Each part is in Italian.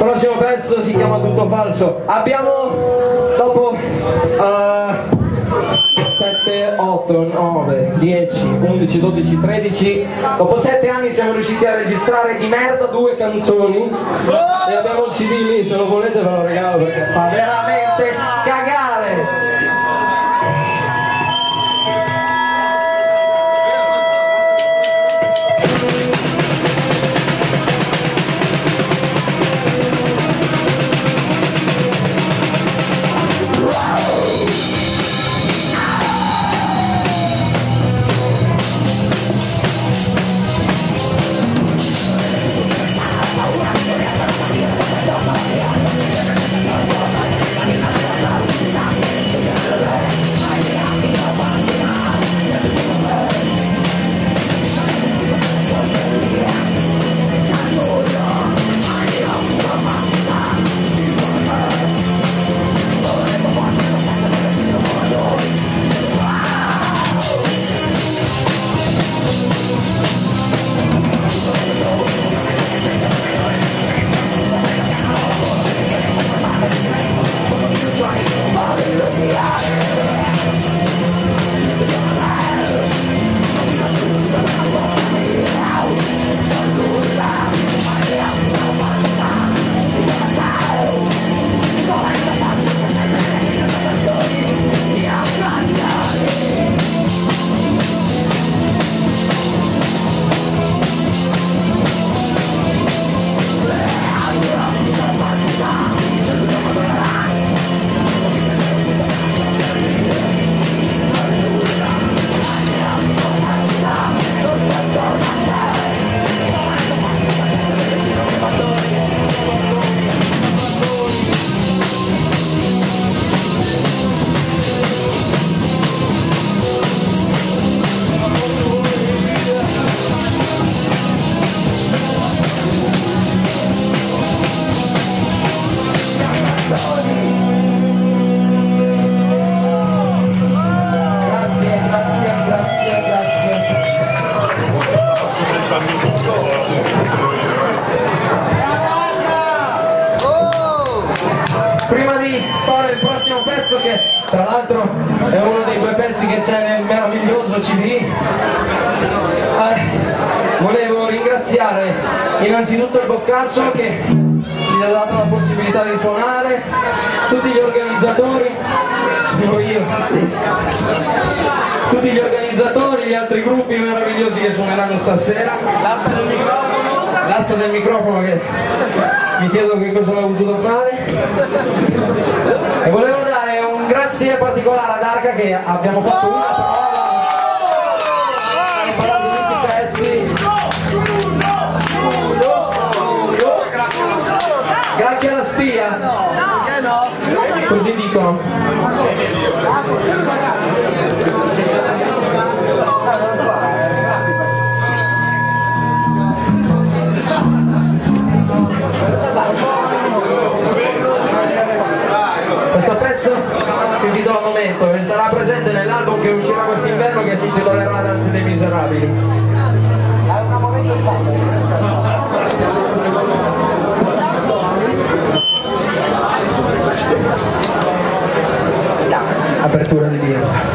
prossimo pezzo si chiama Tutto Falso. Abbiamo dopo 7, 8, 9, 10, 11, 12, 13, dopo 7 anni siamo riusciti a registrare di merda 2 canzoni e abbiamo il CD lì, se lo volete ve lo regalo perché fa veramente cagare. Prima di fare il prossimo pezzo, che tra l'altro è uno dei 2 pezzi che c'è nel meraviglioso CD, volevo ringraziare innanzitutto il Boccaccio che ci ha dato la possibilità di suonare, tutti gli organizzatori, sono io, tutti gli organizzatori, gli altri gruppi meravigliosi che suoneranno stasera, l'asta del microfono che mi chiedo che cosa l'ho voluto fare, e volevo dare un grazie particolare ad Arca che abbiamo fatto una prova, abbiamo imparato tutti i pezzi, grazie alla spia, così dicono. Questo pezzo si intitola Momento e sarà presente nell'album che uscirà quest'inverno, che si intitolerà La danza dei miserabili. Apertura di birra.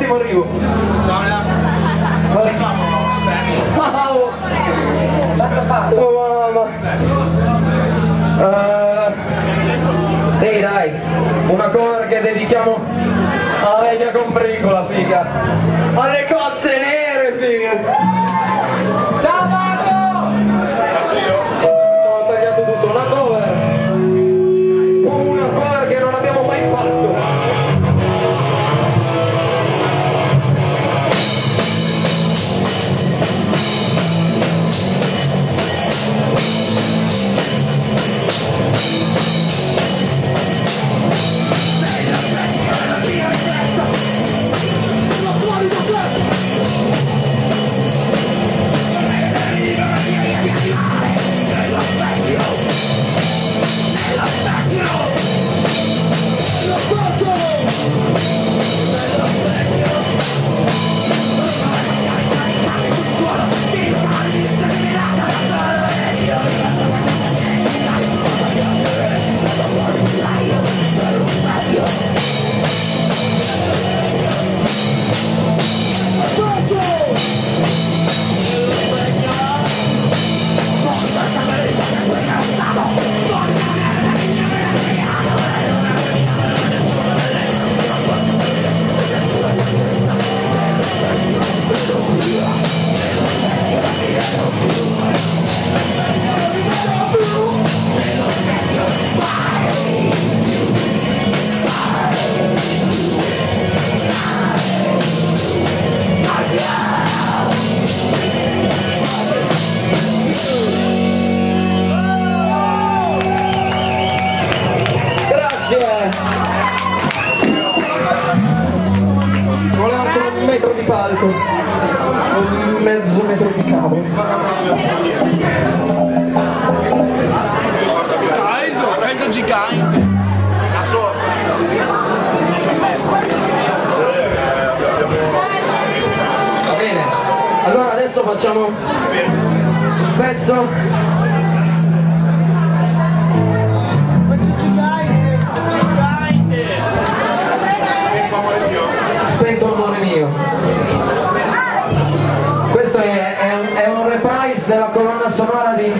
arrivo. Ciao. Oh, mamma. Ehi dai, una cover che dedichiamo alla vecchia combricola, figa. Alle cozze nere, figa. Ciao Marco! Sono tagliato tutto, una cover. Una cover che non abbiamo mai fatto. Ci vuole anche un metro di palco, un mezzo metro di cavo. Caldo gigante. Va bene, allora adesso facciamo un pezzo. Spento amore mio. Questo è un reprise della colonna sonora di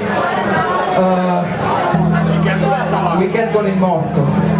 Weekend con il morto.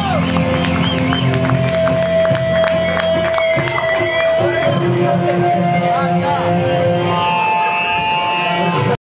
Grazie.